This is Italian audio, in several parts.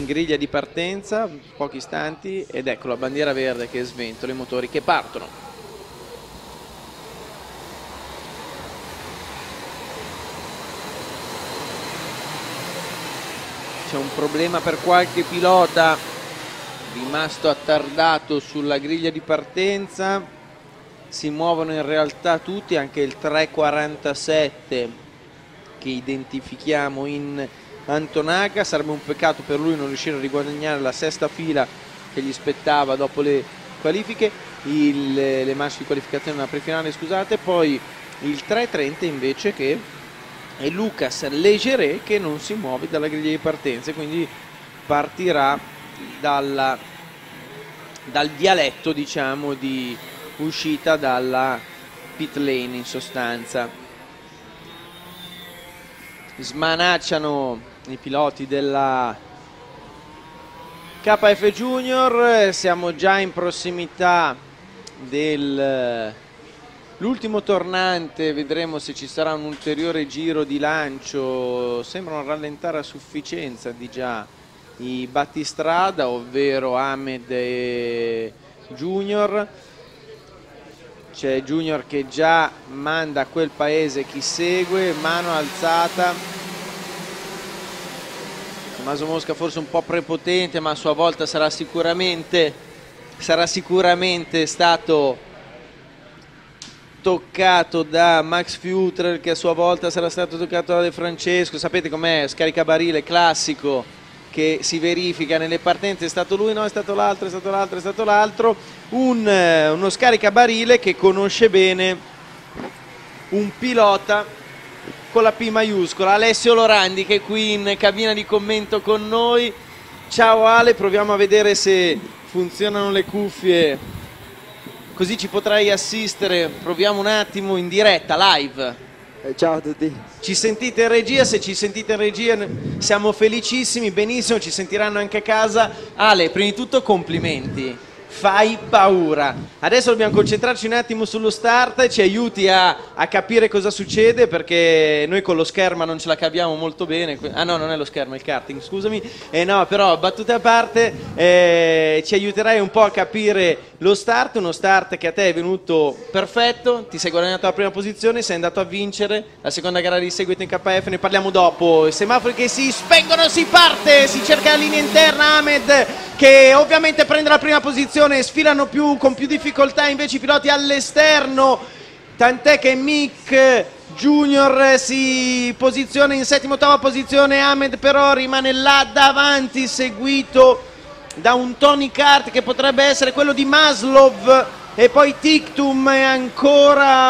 griglia di partenza, pochi istanti, ed ecco la bandiera verde che sventola, i motori che partono. C'è un problema per qualche pilota rimasto attardato sulla griglia di partenza. Si muovono in realtà tutti, anche il 347 che identifichiamo in Antonaga. Sarebbe un peccato per lui non riuscire a riguadagnare la sesta fila che gli spettava dopo le qualifiche, le manche di qualificazione nella prefinale, scusate. Poi il 330 invece che è Lucas Legeret, che non si muove dalla griglia di partenza, quindi partirà dal vialetto, diciamo, di uscita dalla pit lane in sostanza. Smanacciano i piloti della KF Junior, siamo già in prossimità dell'ultimo tornante, vedremo se ci sarà un ulteriore giro di lancio. Sembrano rallentare a sufficienza di già i battistrada, ovvero Ahmed e Junior. C'è Junior che già manda a quel paese chi segue, mano alzata. Tommaso Mosca forse un po' prepotente, ma a sua volta sarà sicuramente stato toccato da Max Futrell, che a sua volta sarà stato toccato da De Francesco. Sapete com'è, scaricabarile classico che si verifica nelle partenze. È stato lui, no, è stato l'altro, è stato l'altro, è stato l'altro. Uno scaricabarile che conosce bene un pilota con la P maiuscola, Alessio Lorandi, che è qui in cabina di commento con noi. Ciao Ale, proviamo a vedere se funzionano le cuffie, così ci potrai assistere. Proviamo un attimo in diretta, live. Ciao a tutti. Ci sentite in regia? Se ci sentite in regia siamo felicissimi, benissimo, ci sentiranno anche a casa. Ale, prima di tutto complimenti, fai paura. Adesso dobbiamo concentrarci un attimo sullo start, ci aiuti a capire cosa succede, perché noi con lo schermo non ce la caviamo molto bene. Ah no, non è lo schermo, è il karting, scusami. No, però battute a parte, ci aiuterai un po' a capire lo start, uno start che a te è venuto perfetto, ti sei guadagnato la prima posizione, sei andato a vincere la seconda gara di seguito in KF, ne parliamo dopo. Semafori che si spengono, si parte, si cerca la linea interna, Ahmed che ovviamente prende la prima posizione, sfilano con più difficoltà invece i piloti all'esterno, tant'è che Mick Junior si posiziona in settima, ottava posizione. Ahmed però rimane là davanti, seguito da un Tony Kart che potrebbe essere quello di Maslov, e poi Tictum e ancora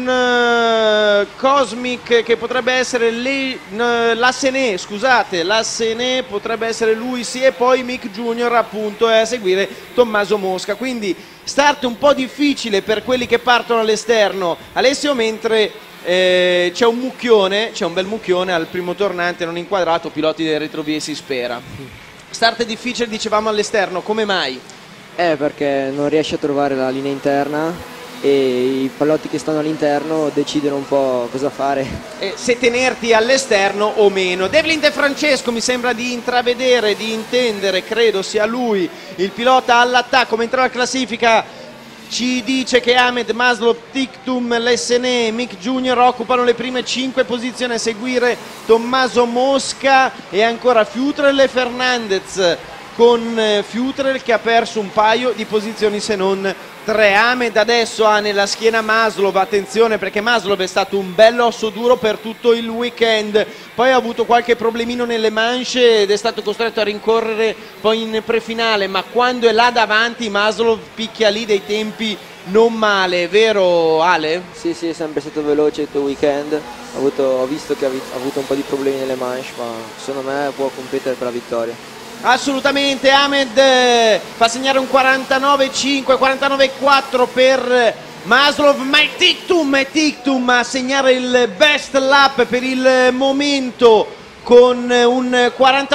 un Cosmic che potrebbe essere l'Assené, scusate, l'Assené potrebbe essere lui, sì, e poi Mick Junior appunto è a seguire Tommaso Mosca. Quindi start un po' difficile per quelli che partono all'esterno, Alessio, mentre c'è un bel mucchione al primo tornante non inquadrato, piloti del retrovie si spera. Start difficile, dicevamo, all'esterno, come mai? Perché non riesce a trovare la linea interna e i piloti che stanno all'interno decidono un po' cosa fare. Se tenerti all'esterno o meno. Devlin De Francesco mi sembra di intravedere, di intendere, credo sia lui il pilota all'attacco, mentre la classifica ci dice che Ahmed, Maslov, Tictum, l'Essené e Mick Junior occupano le prime 5 posizioni, a seguire Tommaso Mosca e ancora Futrell e Fernandez, con Futrell che ha perso un paio di posizioni se non 3. Ahmed adesso ha nella schiena Maslov, attenzione perché Maslov è stato un bell'osso duro per tutto il weekend, poi ha avuto qualche problemino nelle manche ed è stato costretto a rincorrere poi in prefinale, ma quando è là davanti Maslov picchia lì dei tempi non male, vero Ale? Sì, è sempre stato veloce tutto il weekend, ho visto che ha avuto un po' di problemi nelle manche, ma secondo me può competere per la vittoria. Assolutamente. Ahmed fa segnare un 49,5, 49,4 per Maslov, ma è Tictum a segnare il best lap per il momento con un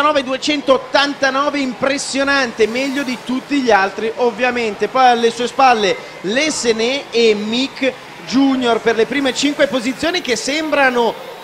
49,289 impressionante, meglio di tutti gli altri ovviamente. Poi alle sue spalle l'Essené e Mick Junior per le prime 5 posizioni, che sembrano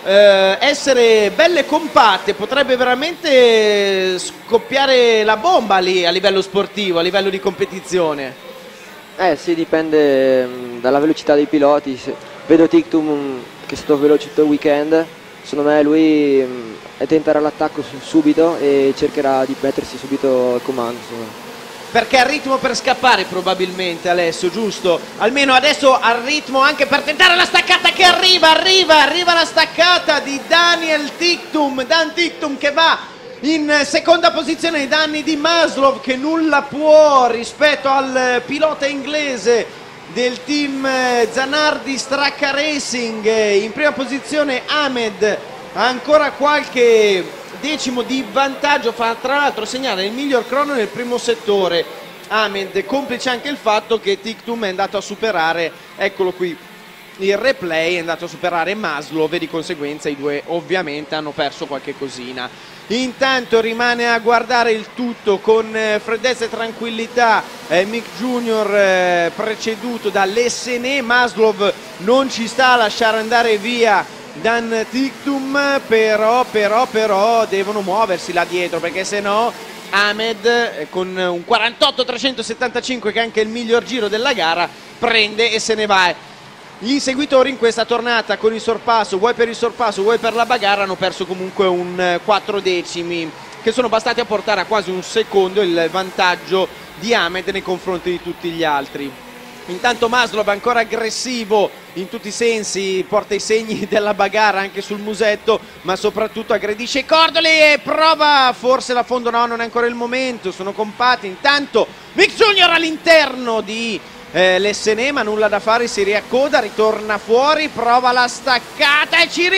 essere belle compatte, potrebbe veramente scoppiare la bomba lì a livello sportivo, a livello di competizione. Sì, dipende dalla velocità dei piloti. Vedo Tictum che è stato veloce tutto il weekend, secondo me lui tenterà l'attacco subito e cercherà di mettersi subito al comando. Perché ha ritmo per scappare probabilmente Alessio, giusto? Almeno adesso ha ritmo anche per tentare la staccata che arriva la staccata di Daniel Tictum, Dan Tictum che va in seconda posizione ai danni di Maslov che nulla può rispetto al pilota inglese del team Zanardi Stracca Racing. In prima posizione Ahmed ha ancora qualche decimo di vantaggio, fa tra l'altro segnare il miglior crono nel primo settore Ahmed, complice anche il fatto che Tictum è andato a superare, eccolo qui il replay, è andato a superare Maslov e di conseguenza i due ovviamente hanno perso qualche cosina. Intanto rimane a guardare il tutto con freddezza e tranquillità Mick Junior preceduto dall'Essene. Maslov non ci sta a lasciare andare via Dan Tictum, però devono muoversi là dietro, perché se no Ahmed con un 48-375 che è anche il miglior giro della gara prende e se ne va. Gli inseguitori in questa tornata con il sorpasso, vuoi per il sorpasso vuoi per la bagarra, hanno perso comunque un 4 decimi che sono bastati a portare a quasi un secondo il vantaggio di Ahmed nei confronti di tutti gli altri. Intanto Maslov ancora aggressivo in tutti i sensi, porta i segni della bagarra anche sul musetto, ma soprattutto aggredisce Cordoli e prova forse la fondo, no, non è ancora il momento, sono compatti. Intanto Mick Junior all'interno di l'Essene, ma nulla da fare, si riaccoda, ritorna fuori, prova la staccata e ci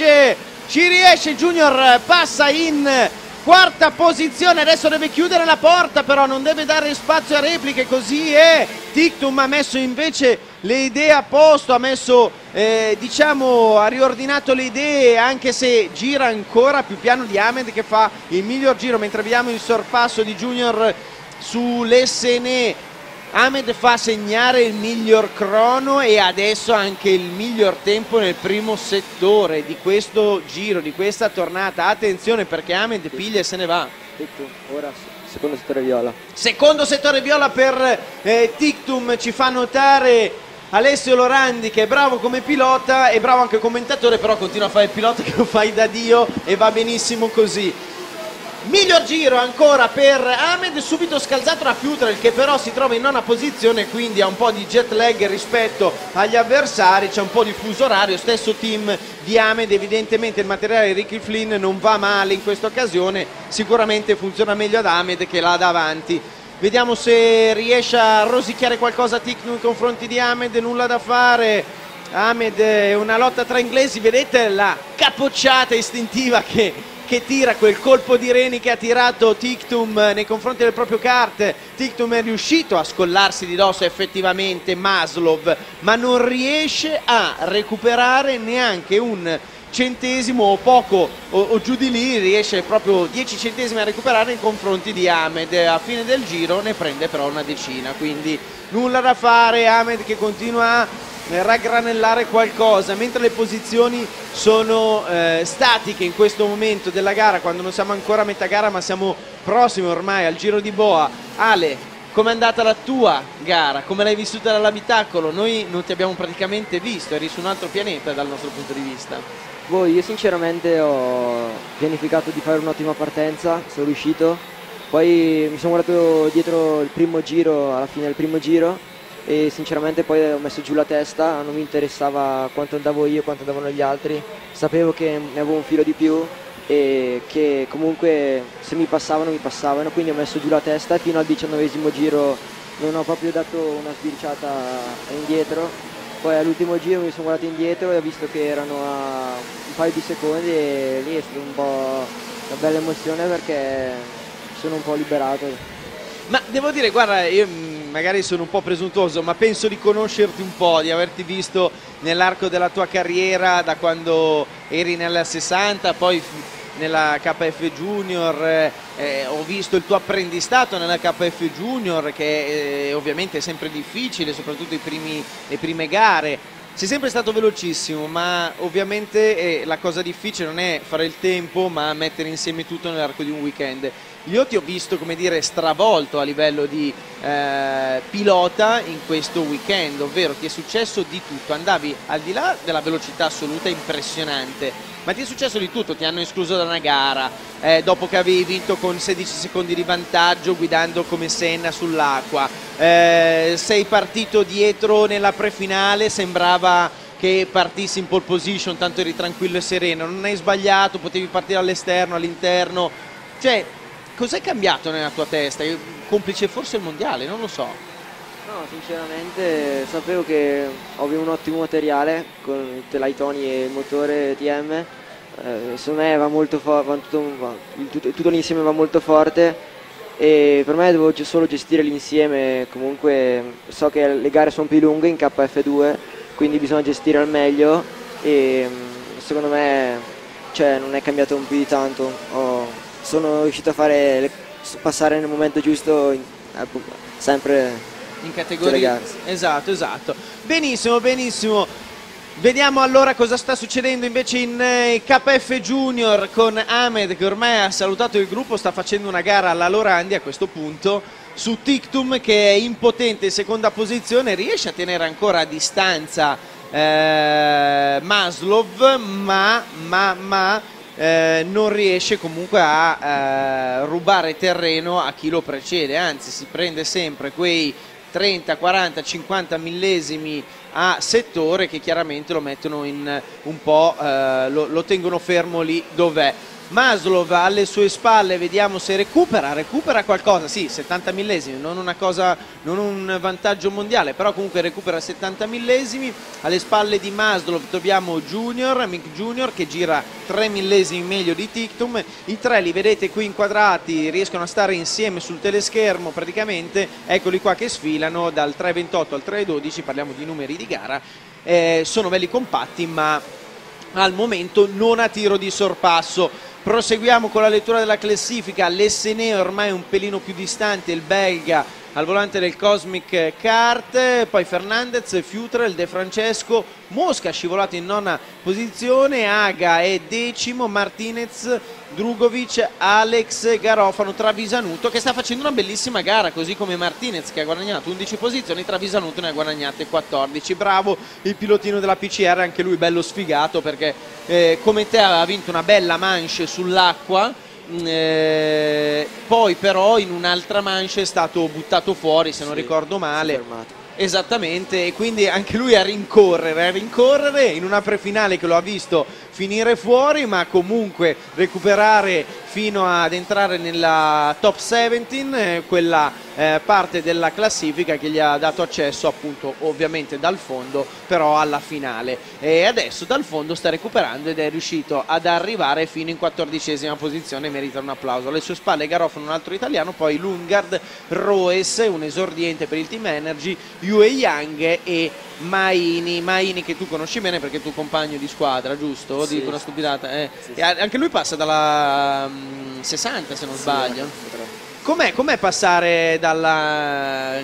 riesce Junior, passa in quarta posizione, adesso deve chiudere la porta, però non deve dare spazio a repliche, così è. Tictum ha messo invece le idee a posto, ha messo ha riordinato le idee, anche se gira ancora più piano di Ahmed che fa il miglior giro, mentre vediamo il sorpasso di Junior sull'Essene. Ahmed fa segnare il miglior crono e adesso anche il miglior tempo nel primo settore di questo giro, di questa tornata. Attenzione perché Ahmed piglia e se ne va. Ora secondo settore viola. Secondo settore viola per Tictum, ci fa notare Alessio Lorandi che è bravo come pilota e bravo anche commentatore, però continua a fare il pilota che lo fai da Dio e va benissimo così. Miglior giro ancora per Ahmed, subito scalzato da Futrell che però si trova in nona posizione, quindi ha un po' di jet lag rispetto agli avversari, c'è un po' di fuso orario, stesso team di Ahmed, evidentemente il materiale di Ricky Flynn non va male in questa occasione, sicuramente funziona meglio ad Ahmed che là davanti. Vediamo se riesce a rosicchiare qualcosa Tictum nei confronti di Ahmed, nulla da fare. Ahmed è una lotta tra inglesi, vedete la capocciata istintiva che tira, quel colpo di reni che ha tirato Tictum nei confronti del proprio kart. Tictum è riuscito a scollarsi di dosso effettivamente Maslov, ma non riesce a recuperare neanche un centesimo o poco o giù di lì, riesce proprio 10 centesimi a recuperare nei confronti di Ahmed. A fine del giro ne prende però una decina, quindi nulla da fare. Ahmed che continua a raggranellare qualcosa, mentre le posizioni sono statiche in questo momento della gara, quando non siamo ancora a metà gara ma siamo prossimi ormai al Giro di Boa. Ale, com'è andata la tua gara? Come l'hai vissuta dall'abitacolo? Noi non ti abbiamo praticamente visto, eri su un altro pianeta dal nostro punto di vista. Io sinceramente ho pianificato di fare un'ottima partenza, sono riuscito, poi mi sono guardato dietro il primo giro, alla fine del primo giro, e sinceramente poi ho messo giù la testa, non mi interessava quanto andavo io, quanto andavano gli altri, sapevo che ne avevo un filo di più e che comunque se mi passavano, quindi ho messo giù la testa e fino al 19esimo giro non ho proprio dato una sbirciata indietro, poi all'ultimo giro mi sono guardato indietro e ho visto che erano a un paio di secondi e lì è stata un po' una bella emozione perché sono un po' liberato. Ma devo dire, guarda, io magari sono un po' presuntuoso, ma penso di conoscerti un po', di averti visto nell'arco della tua carriera da quando eri nella 60, poi nella KF Junior, ho visto il tuo apprendistato nella KF Junior che ovviamente è sempre difficile, soprattutto le prime gare. sei sempre stato velocissimo, ma ovviamente la cosa difficile non è fare il tempo, ma mettere insieme tutto nell'arco di un weekend. Io ti ho visto, come dire, stravolto a livello di pilota in questo weekend, ovvero ti è successo di tutto, andavi al di là della velocità assoluta impressionante, ma ti è successo di tutto, ti hanno escluso da una gara, dopo che avevi vinto con 16 secondi di vantaggio guidando come Senna sull'acqua, sei partito dietro nella prefinale, sembrava che partissi in pole position, tanto eri tranquillo e sereno, non hai sbagliato, potevi partire all'esterno, all'interno, cioè cos'è cambiato nella tua testa? Complice forse il mondiale, non lo so. No, sinceramente sapevo che avevo un ottimo materiale con i telaitoni e il motore TM. Secondo me va molto tutto l'insieme va molto forte e per me devo solo gestire l'insieme. Comunque so che le gare sono più lunghe in KF2, quindi bisogna gestire al meglio e secondo me non è cambiato un più di tanto. Sono riuscito a passare nel momento giusto sempre in categoria. Esatto. Benissimo. Vediamo allora cosa sta succedendo invece in KF Junior con Ahmed, che ormai ha salutato il gruppo, sta facendo una gara alla Lorandi a questo punto su Tictum, che è impotente in seconda posizione, riesce a tenere ancora a distanza Maslov, ma non riesce comunque a rubare terreno a chi lo precede, anzi si prende sempre quei 30, 40, 50 millesimi a settore che chiaramente lo mettono in un po', lo tengono fermo lì dov'è. Maslov alle sue spalle, vediamo se recupera qualcosa, sì, 70 millesimi, non un vantaggio mondiale, però comunque recupera 70 millesimi. Alle spalle di Maslov troviamo Mick Junior che gira 3 millesimi meglio di Tictum. I tre li vedete qui inquadrati, riescono a stare insieme sul teleschermo praticamente, eccoli qua che sfilano dal 3.28 al 3.12, parliamo di numeri di gara, sono belli compatti ma al momento non a tiro di sorpasso. Proseguiamo con la lettura della classifica, l'Essene ormai un pelino più distante, il belga al volante del Cosmic Kart, poi Fernandez, Futrell, De Francesco, Mosca scivolato in nona posizione, Aga è decimo, Martinez, Drugovic, Alex, Garofano, Travisanuto che sta facendo una bellissima gara, così come Martinez che ha guadagnato 11 posizioni, Travisanuto ne ha guadagnate 14. Bravo il pilotino della PCR, anche lui bello sfigato perché come te aveva vinto una bella manche sull'acqua, poi però in un'altra manche è stato buttato fuori se non ricordo male. Esattamente, e quindi anche lui a rincorrere in una prefinale che lo ha visto finire fuori, ma comunque recuperare fino ad entrare nella top 17, quella parte della classifica che gli ha dato accesso appunto ovviamente dal fondo però alla finale, e adesso dal fondo sta recuperando ed è riuscito ad arrivare fino in 14ª posizione, merita un applauso. Alle sue spalle Garofano, un altro italiano, poi Lundgaard, Roes, un esordiente per il Team Energy, Yue Yang e Maini che tu conosci bene perché è tuo compagno di squadra, giusto? Sì. Dico una stupidata. Sì. Anche lui passa dalla 60 se non sbaglio. Com'è passare dalla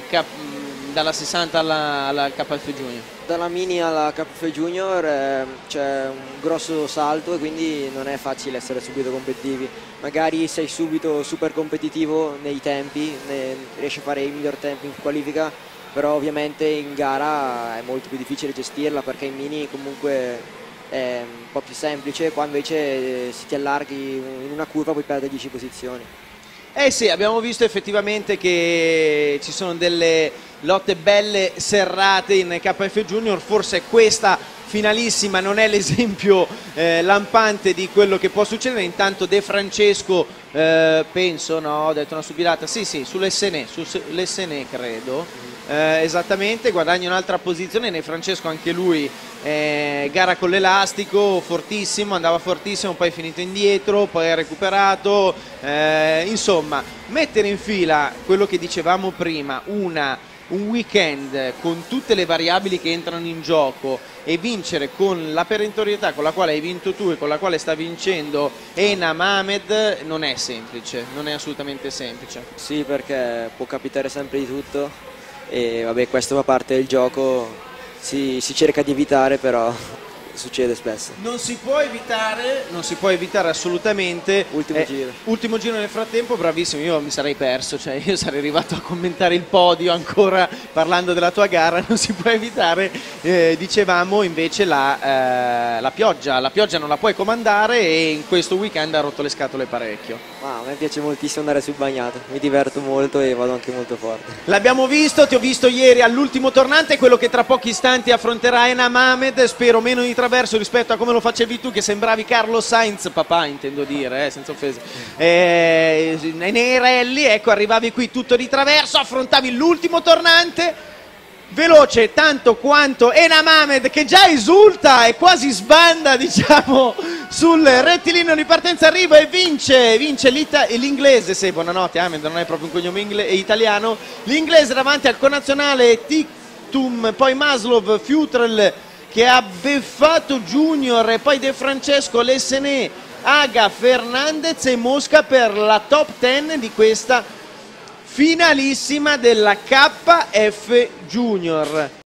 60 alla KF Junior? Dalla mini alla KF Junior c'è un grosso salto e quindi non è facile essere subito competitivi. Magari sei subito super competitivo nei tempi, riesci a fare i miglior tempi in qualifica, però ovviamente in gara è molto più difficile gestirla perché in mini comunque è un po' più semplice, qua invece se ti allarghi in una curva puoi perdere 10 posizioni. Eh sì, abbiamo visto effettivamente che ci sono delle lotte belle serrate in KF Junior, forse questa finalissima non è l'esempio lampante di quello che può succedere. Intanto De Francesco, penso, no, ho detto una stupidata, sì, sull'Essene credo, esattamente, guadagna un'altra posizione. De Francesco anche lui gara con l'elastico, fortissimo, andava fortissimo, poi è finito indietro, poi ha recuperato, insomma mettere in fila quello che dicevamo prima, un weekend con tutte le variabili che entrano in gioco e vincere con la perentorietà con la quale hai vinto tu e con la quale sta vincendo Enam Ahmed non è semplice, non è assolutamente semplice. Sì, perché può capitare sempre di tutto e vabbè, questo fa parte del gioco, si cerca di evitare, però succede spesso. Non si può evitare assolutamente. Ultimo Giro nel frattempo, bravissimo, io mi sarei perso, cioè io sarei arrivato a commentare il podio ancora parlando della tua gara, non si può evitare, dicevamo invece la pioggia non la puoi comandare e in questo weekend ha rotto le scatole parecchio. A me piace moltissimo andare sul bagnato, mi diverto molto e vado anche molto forte. L'abbiamo visto, ti ho visto ieri all'ultimo tornante, quello che tra pochi istanti affronterà Enam Ahmed, spero meno di traverso rispetto a come lo facevi tu, che sembravi Carlos Sainz, papà intendo dire, senza offesa, nei rally, ecco, arrivavi qui tutto di traverso, affrontavi l'ultimo tornante, veloce tanto quanto Enam Ahmed, che già esulta e quasi sbanda, diciamo, sul rettilineo di partenza, arriva e vince l'inglese, sì, buonanotte Ahmed, non è proprio un cognome italiano, l'inglese davanti al connazionale Tictum, poi Maslov, Futrell che ha beffato Junior e poi De Francesco, Lessené, Aga, Fernandez e Mosca per la top 10 di questa finalissima della KF Junior.